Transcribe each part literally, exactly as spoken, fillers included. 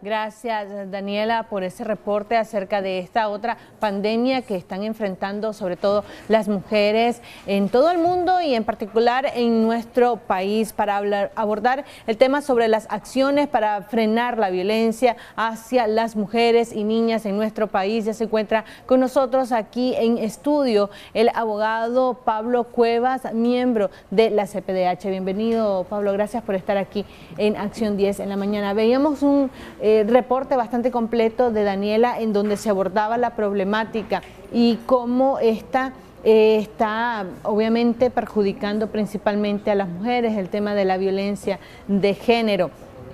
Gracias, Daniela, por ese reporte acerca de esta otra pandemia que están enfrentando sobre todo las mujeres en todo el mundo y en particular en nuestro país, para hablar, abordar el tema sobre las acciones para frenar la violencia hacia las mujeres y niñas en nuestro país. Ya se encuentra con nosotros aquí en estudio el abogado Pablo Cuevas, miembro de la C P D H. Bienvenido, Pablo, gracias por estar aquí en Acción diez en la mañana. Veíamos un eh, reporte bastante completo de Daniela en donde se abordaba la problemática y cómo esta eh, está obviamente perjudicando principalmente a las mujeres, el tema de la violencia de género.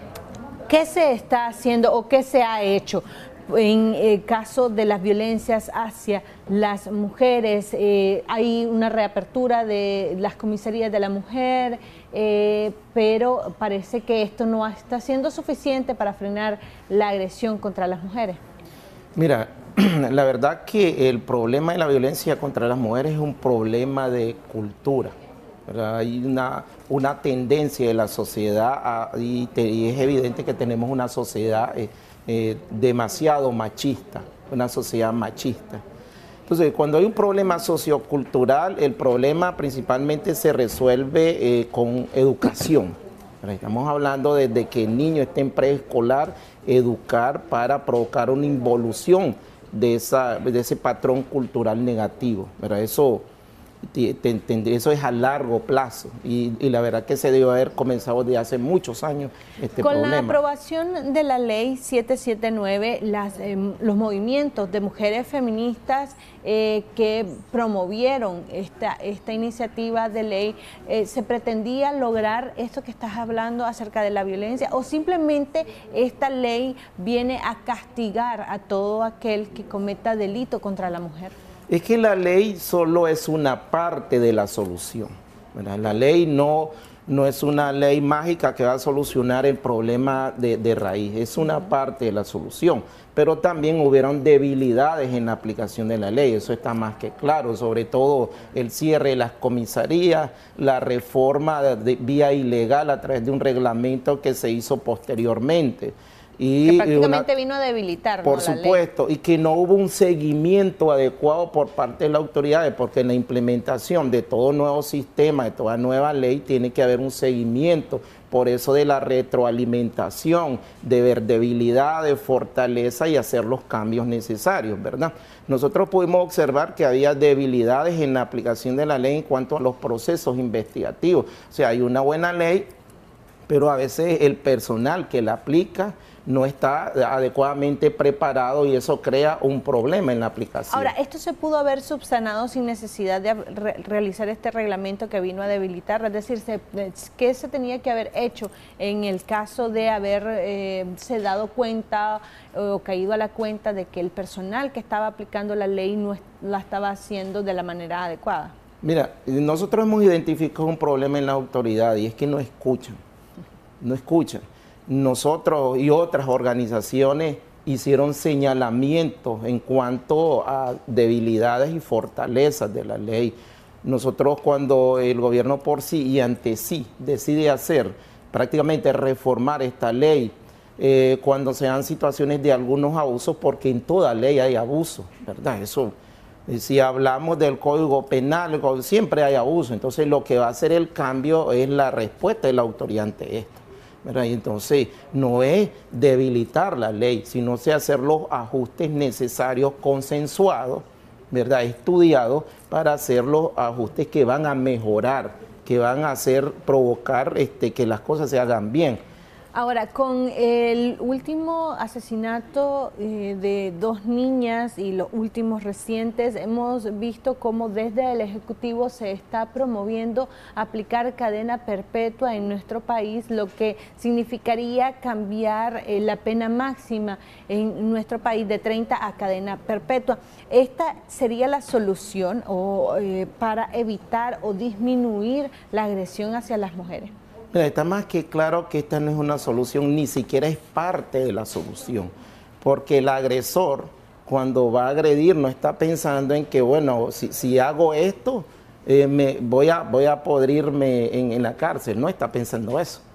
¿Qué se está haciendo o qué se ha hecho en el caso de las violencias hacia las mujeres? Eh, hay una reapertura de las comisarías de la mujer, eh, pero parece que esto no está siendo suficiente para frenar la agresión contra las mujeres. Mira, la verdad que el problema de la violencia contra las mujeres es un problema de cultura. ¿Verdad? Hay una, una tendencia de la sociedad a, y, te, y es evidente que tenemos una sociedad eh, Eh, demasiado machista, una sociedad machista. Entonces, cuando hay un problema sociocultural, el problema principalmente se resuelve eh, con educación. Estamos hablando desde que el niño esté en preescolar, educar para provocar una involución de, esa, de ese patrón cultural negativo. ¿Verdad? Eso, te, te, eso es a largo plazo y, y la verdad que se debe haber comenzado desde hace muchos años este Con problema. la aprobación de la ley siete siete nueve, las, eh, los movimientos de mujeres feministas eh, que promovieron esta, esta iniciativa de ley, eh, ¿se pretendía lograr esto que estás hablando acerca de la violencia o simplemente esta ley viene a castigar a todo aquel que cometa delito contra la mujer? Es que la ley solo es una parte de la solución, ¿verdad? La ley no, no es una ley mágica que va a solucionar el problema de, de raíz, es una parte de la solución, pero también hubieron debilidades en la aplicación de la ley, eso está más que claro, sobre todo el cierre de las comisarías, la reforma de, de vía ilegal a través de un reglamento que se hizo posteriormente. Y que prácticamente una, vino a debilitar, por ¿no? supuesto, y que no hubo un seguimiento adecuado por parte de las autoridades, porque en la implementación de todo nuevo sistema, de toda nueva ley, tiene que haber un seguimiento, por eso de la retroalimentación, de ver debilidades, fortaleza y hacer los cambios necesarios, ¿verdad? Nosotros pudimos observar que había debilidades en la aplicación de la ley en cuanto a los procesos investigativos, o sea, hay una buena ley, pero a veces el personal que la aplica no está adecuadamente preparado y eso crea un problema en la aplicación. Ahora, ¿esto se pudo haber subsanado sin necesidad de re realizar este reglamento que vino a debilitar? Es decir, se, ¿qué se tenía que haber hecho en el caso de haberse eh, dado cuenta o caído a la cuenta de que el personal que estaba aplicando la ley no la estaba haciendo de la manera adecuada? Mira, nosotros hemos identificado un problema en la autoridad y es que no escuchan, no escuchan. Nosotros y otras organizaciones hicieron señalamientos en cuanto a debilidades y fortalezas de la ley. Nosotros cuando el gobierno por sí y ante sí decide hacer prácticamente reformar esta ley, eh, cuando se dan situaciones de algunos abusos, porque en toda ley hay abusos, ¿verdad? Eso, si hablamos del Código Penal, siempre hay abuso, entonces lo que va a hacer el cambio es la respuesta de la autoridad ante esto. ¿Verdad? Y entonces no es debilitar la ley, sino hacer los ajustes necesarios, consensuados, ¿verdad? Estudiados para hacer los ajustes que van a mejorar, que van a hacer, provocar este, que las cosas se hagan bien. Ahora, con el último asesinato eh, de dos niñas y los últimos recientes, hemos visto cómo desde el Ejecutivo se está promoviendo aplicar cadena perpetua en nuestro país, lo que significaría cambiar eh, la pena máxima en nuestro país de treinta a cadena perpetua. ¿Esta sería la solución o, eh, para evitar o disminuir la agresión hacia las mujeres? Mira, está más que claro que esta no es una solución, ni siquiera es parte de la solución, porque el agresor cuando va a agredir no está pensando en que, bueno, si, si hago esto, eh, me, voy, a, voy a podrirme en, en la cárcel, no está pensando eso.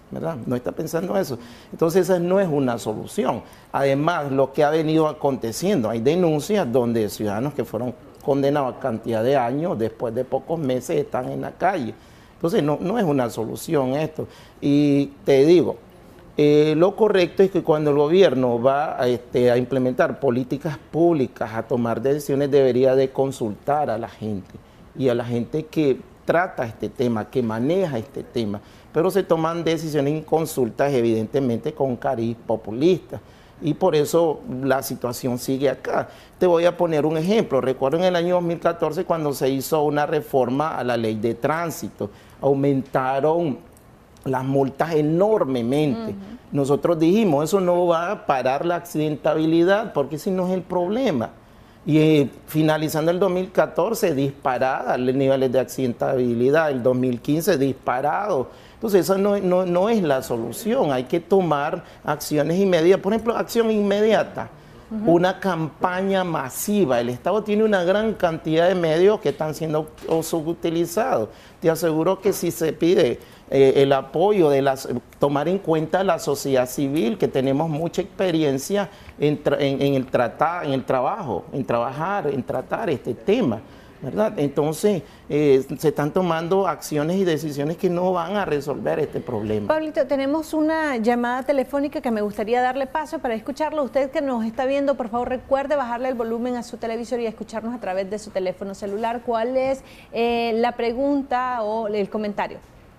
¿verdad? No está pensando eso. Entonces esa no es una solución. Además, lo que ha venido aconteciendo, hay denuncias donde ciudadanos que fueron condenados a cantidad de años, después de pocos meses están en la calle. Entonces no, no es una solución esto. Y te digo, eh, lo correcto es que cuando el gobierno va a, este, a implementar políticas públicas, a tomar decisiones, debería de consultar a la gente y a la gente que trata este tema, que maneja este tema, pero se toman decisiones en consultas evidentemente con cariz populista. Y por eso la situación sigue acá. Te voy a poner un ejemplo. Recuerdo en el año dos mil catorce cuando se hizo una reforma a la ley de tránsito. Aumentaron las multas enormemente. Uh-huh. Nosotros dijimos, eso no va a parar la accidentabilidad, porque ese no es el problema. Y eh, finalizando el dos mil catorce, disparada los niveles de accidentabilidad. El dos mil quince, disparado. Entonces, esa no, no, no es la solución. Hay que tomar acciones inmediatas. Por ejemplo, acción inmediata. Uh-huh. Una campaña masiva. El Estado tiene una gran cantidad de medios que están siendo subutilizados. Te aseguro que si se pide eh, el apoyo de las, tomar en cuenta la sociedad civil, que tenemos mucha experiencia en, tra en, en, el tratar, en el trabajo, en trabajar, en tratar este tema, ¿verdad? Entonces, eh, se están tomando acciones y decisiones que no van a resolver este problema. Pablito, tenemos una llamada telefónica que me gustaría darle paso para escucharlo. Usted que nos está viendo, por favor, recuerde bajarle el volumen a su televisor y escucharnos a través de su teléfono celular. ¿Cuál es eh, la pregunta o el comentario?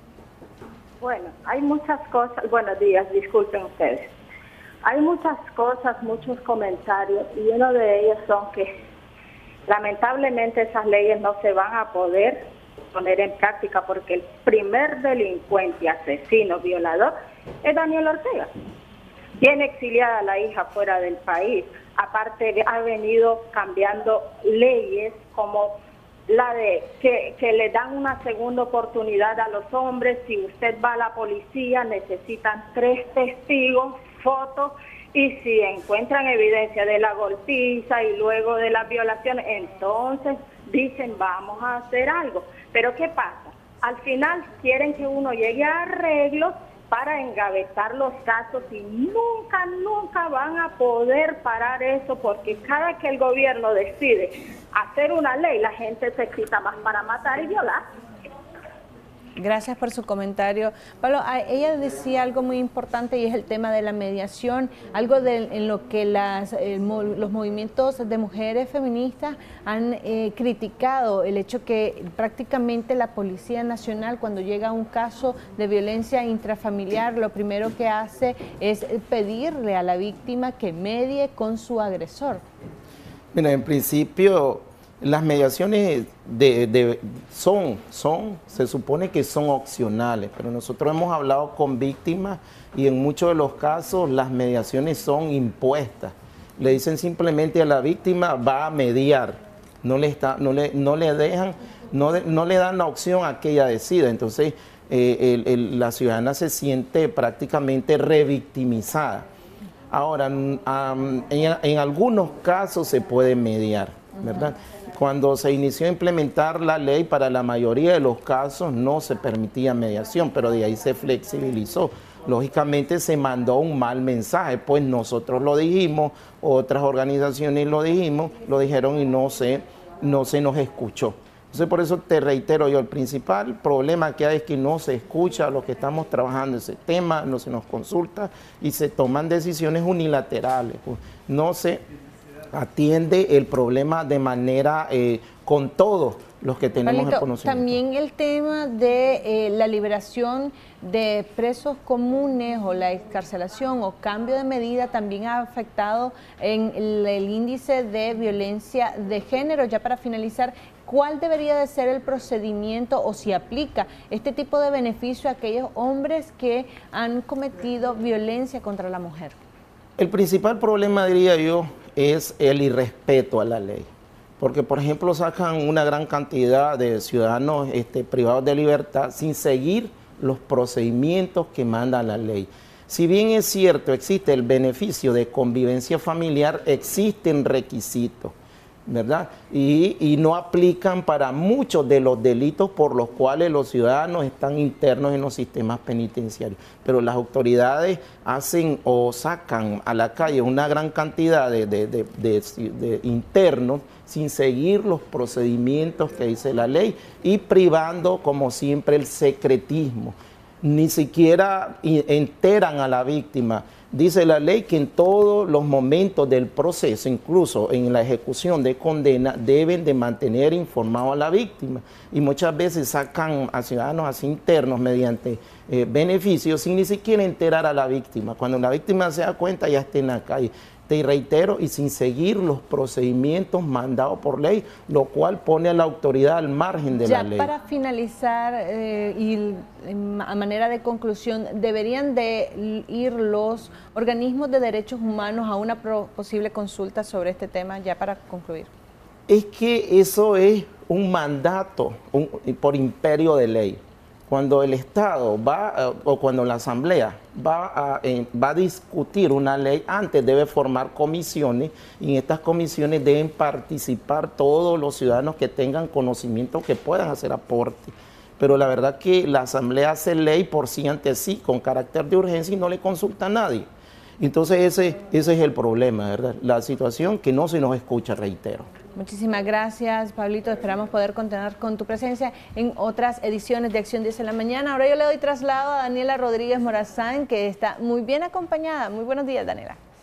Bueno, hay muchas cosas. Buenos días, disculpen ustedes. Hay muchas cosas, muchos comentarios, y uno de ellos son que lamentablemente esas leyes no se van a poder poner en práctica porque el primer delincuente, asesino, violador es Daniel Ortega. Tiene exiliada a la hija fuera del país. Aparte, ha venido cambiando leyes como la de que, que le dan una segunda oportunidad a los hombres. Si usted va a la policía, necesitan tres testigos, fotos, y si encuentran evidencia de la golpiza y luego de la violación, entonces dicen vamos a hacer algo. Pero ¿qué pasa? Al final quieren que uno llegue a arreglos para engavetar los casos y nunca, nunca van a poder parar eso, porque cada que el gobierno decide hacer una ley, la gente se excita más para matar y violar. Gracias por su comentario. Pablo, ella decía algo muy importante y es el tema de la mediación, algo de, en lo que las, el, los movimientos de mujeres feministas han eh, criticado, el hecho que prácticamente la Policía Nacional, cuando llega a un caso de violencia intrafamiliar, lo primero que hace es pedirle a la víctima que medie con su agresor. Mira, en principio las mediaciones de, de, son, son, se supone que son opcionales, pero nosotros hemos hablado con víctimas y en muchos de los casos las mediaciones son impuestas. Le dicen simplemente a la víctima va a mediar, no le, está, no le, no le dejan, no, de, no le dan la opción a que ella decida. Entonces eh, el, el, la ciudadana se siente prácticamente revictimizada. Ahora, um, en, en algunos casos se puede mediar, ¿verdad? Cuando se inició a implementar la ley, para la mayoría de los casos no se permitía mediación, pero de ahí se flexibilizó. Lógicamente se mandó un mal mensaje, pues nosotros lo dijimos, otras organizaciones lo dijimos, lo dijeron y no se, no se nos escuchó. Entonces por eso te reitero yo, el principal problema que hay es que no se escucha a los que estamos trabajando ese tema, no se nos consulta y se toman decisiones unilaterales, pues no se atiende el problema de manera eh, con todos los que tenemos Pablito, el conocimiento. También el tema de eh, la liberación de presos comunes o la excarcelación o cambio de medida también ha afectado en el, el índice de violencia de género. Ya para finalizar, ¿cuál debería de ser el procedimiento o si aplica este tipo de beneficio a aquellos hombres que han cometido violencia contra la mujer? El principal problema, diría yo, es el irrespeto a la ley. Porque, por ejemplo, sacan una gran cantidad de ciudadanos este, privados de libertad sin seguir los procedimientos que manda la ley. Si bien es cierto, existe el beneficio de convivencia familiar, existen requisitos. ¿verdad? Y, y no aplican para muchos de los delitos por los cuales los ciudadanos están internos en los sistemas penitenciarios. Pero las autoridades hacen o sacan a la calle una gran cantidad de, de, de, de, de internos sin seguir los procedimientos que dice la ley y privando, como siempre, el secretismo. Ni siquiera enteran a la víctima. Dice la ley que en todos los momentos del proceso, incluso en la ejecución de condena, deben de mantener informado a la víctima. Y muchas veces sacan a ciudadanos así internos mediante eh, beneficios sin ni siquiera enterar a la víctima. Cuando la víctima se da cuenta ya está en la calle. Te reitero, y sin seguir los procedimientos mandados por ley, lo cual pone a la autoridad al margen de ya la ley. Para finalizar eh, y a manera de conclusión, ¿deberían de ir los organismos de derechos humanos a una posible consulta sobre este tema, ya para concluir? Es que eso es un mandato un, por imperio de ley. Cuando el Estado va, o cuando la Asamblea va a, eh, va a discutir una ley, antes debe formar comisiones, y en estas comisiones deben participar todos los ciudadanos que tengan conocimiento, que puedan hacer aporte. Pero la verdad que la Asamblea hace ley por sí ante sí, con carácter de urgencia, y no le consulta a nadie. Entonces ese, ese es el problema, ¿verdad? La situación que no se nos escucha, reitero. Muchísimas gracias, Pablito. Esperamos poder contar con tu presencia en otras ediciones de Acción diez en la mañana. Ahora yo le doy traslado a Daniela Rodríguez Morazán, que está muy bien acompañada. Muy buenos días, Daniela.